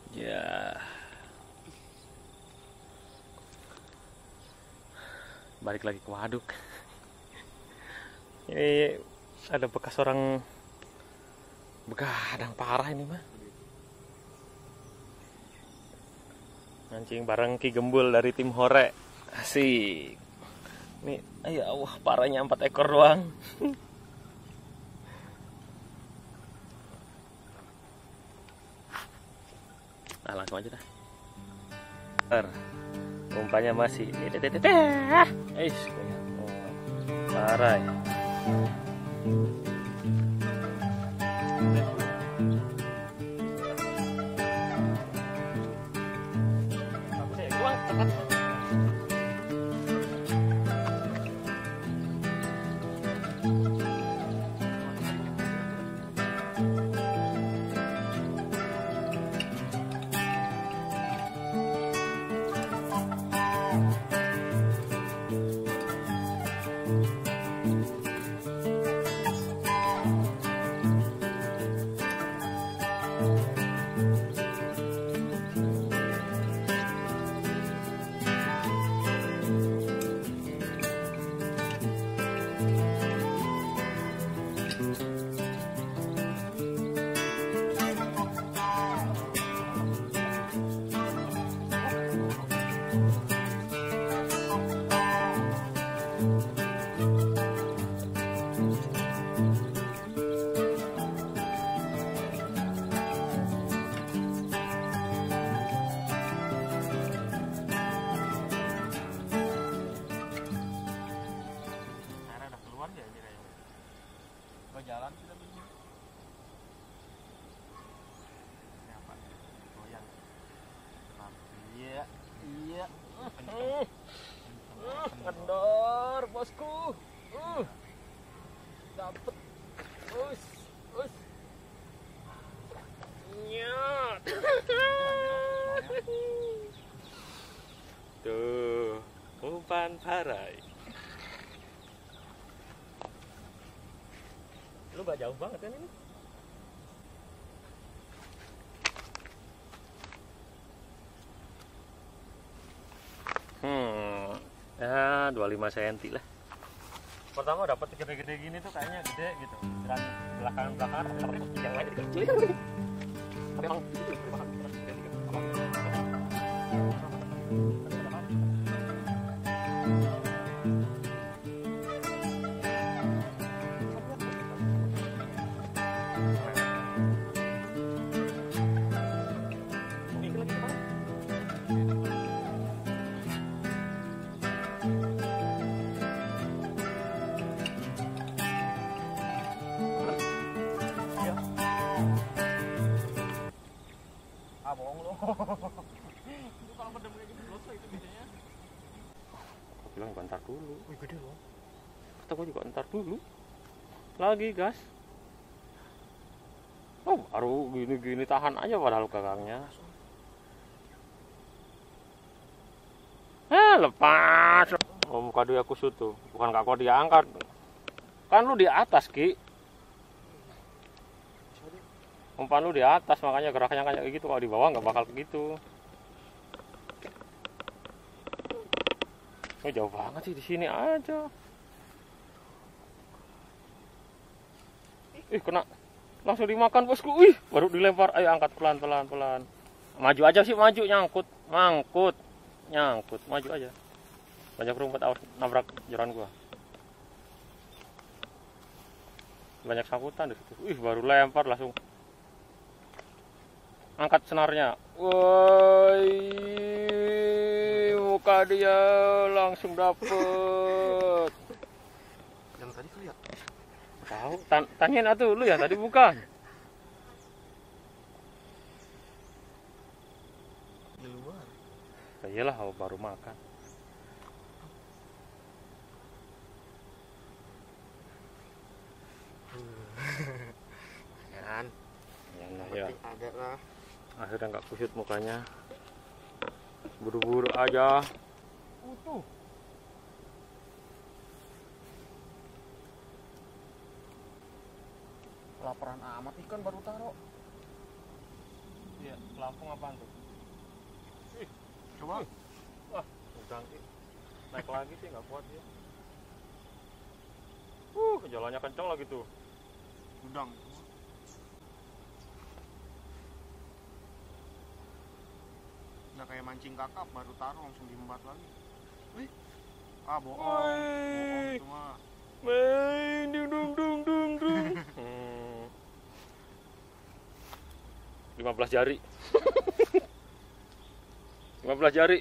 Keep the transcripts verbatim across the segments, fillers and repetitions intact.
Ya, balik lagi ke waduk. Ini ada bekas orang begadang parah ini mah. Mancing bareng Ki Gembul dari tim Hore. Asik. Nih, ya Allah, parahnya empat ekor doang. Nah, langsung aja dah. Umpannya masih eh, parah ya. Jalan sudah begini. Siapa? Goyang. Iya, iya. Uh, uh, kendor, bosku. Uh, dapet. Us, us. Nyat. Tuh, umpan parai. Lu gak jauh banget kan ini? Hmm, ya dua puluh lima sentimeter lah. Pertama dapat gede-gede gini tuh kayaknya gede gitu. Dan belakang-belakang yang lain kecil. Tapi emang ah bohong lo. Itu kalau pedem kayak gitu dosa itu biasanya. Aku bilang juga ntar dulu. Wih gede loh. Kata gue juga ntar dulu. Lagi gas. Oh baru gini-gini tahan aja padahal gagangnya. Eh lepas. Oh muka dia kusut tuh. Bukan kakak dia angkat. Kan lu di atas Ki. Umpan lu di atas makanya geraknya kayak gitu, kalau di bawah nggak bakal begitu. Oh jauh banget sih, di sini aja. Ih kena, langsung dimakan bosku. Ih baru dilempar, ayo angkat pelan pelan pelan. Maju aja sih, maju nyangkut, mangkut, nyangkut, maju aja. Banyak rumput nabrak joran gua. Banyak sangkutan di situ. Ih baru lempar langsung. Angkat senarnya, woi, muka dia langsung dapet. Yang tadi tuh ya? Tahu, tan tanyain atuh lu ya tadi bukan? Di luar. Ya iyalah, baru makan. Kan? Ya, ya. Ada lah. Akhirnya nggak kusut mukanya, buru-buru aja. Utuh. Laparan amat ikan baru taruh. Iya, pelampung apaan tuh? Ih, Coba. Ih. Wah, udang sih. Naik lagi sih nggak kuat dia. Uh, jalannya kencang lagi tuh. Udang. Udah kayak mancing kakap, baru taruh langsung diembat lagi. Wih. Ah, bohong. Bohong Wih. cuma. Main dung dung dung dung dung. Hmm. lima belas jari. lima belas jari.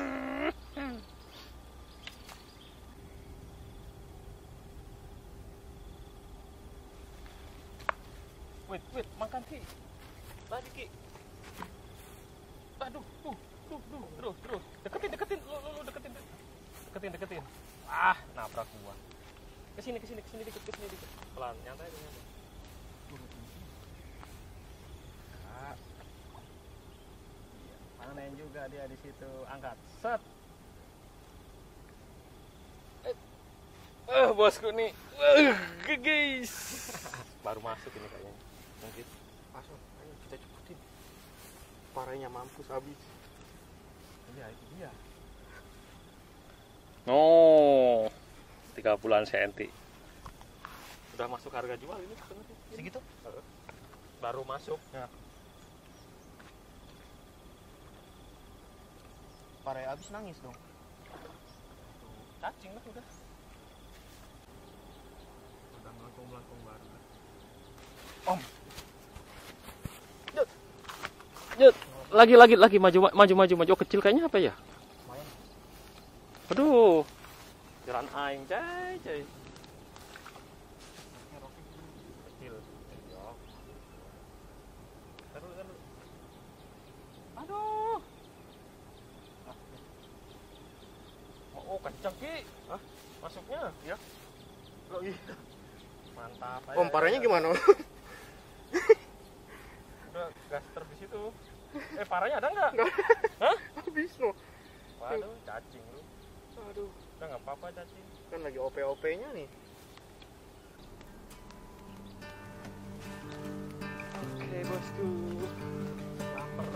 Wait, wait, makan Ki. Lagi Ki. Aduh, tuh, tuh, tuh, terus, terus. Deketin, deketin, lu, lu, lu deketin, deketin, deketin. Ah, nabrak gua. Kesini, kesini, kesini dikit, kesini dikit. Pelan, nyantai aja, nyantai. Ah. Iya, panen juga dia di situ. Angkat, set. Eh, eh bosku nih. Eh, guys. Baru masuk ini kayaknya. Mungkin. Masuk, ayo kita cepetin. Parahnya mampus habis. Iya, itu dia. Oh, tiga puluhan senti. Udah masuk harga jual ini sebenarnya. Segitu? Baru masuk. Ya. Parah habis nangis dong. Cacing lah udah. Udah melengkung-melengkung baru. Om. Jut. Jut. Lagi lagi lagi maju maju maju maju oh, kecil kayaknya apa ya? Lumayan. Aduh. Jalan aing, cai, cai. Kecil. Ya. Taruh, taruh. Aduh. Ah. Oh, kencang Ki. Hah? Masuknya? Ya. Lo iya. Mantap. Om, parahnya gimana? Udah gas ter di situ. Eh, parahnya ada nggak? Nggak. Hah? Habis lo. Waduh, cacing lu. Aduh, Udah nggak apa-apa cacing. kan lagi O P O P-nya nih. Oke, bosku. Lapar.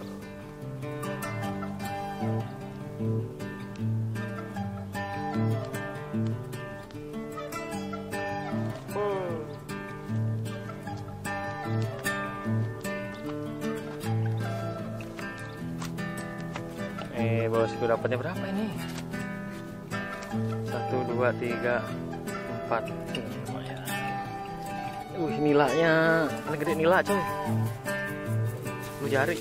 Oh. Eh, bosku dapatnya berapa ini? Satu, dua, tiga, empat. Lumayan. Uh, nilainya, paling gede nila coy. Lu jari.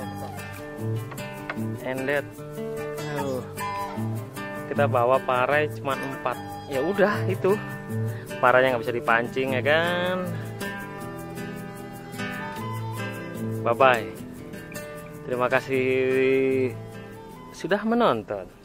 And that. Aduh. Kita bawa parai cuma empat. Ya udah itu. Paranya nggak bisa dipancing ya kan. Bye bye. Terima kasih sudah menonton.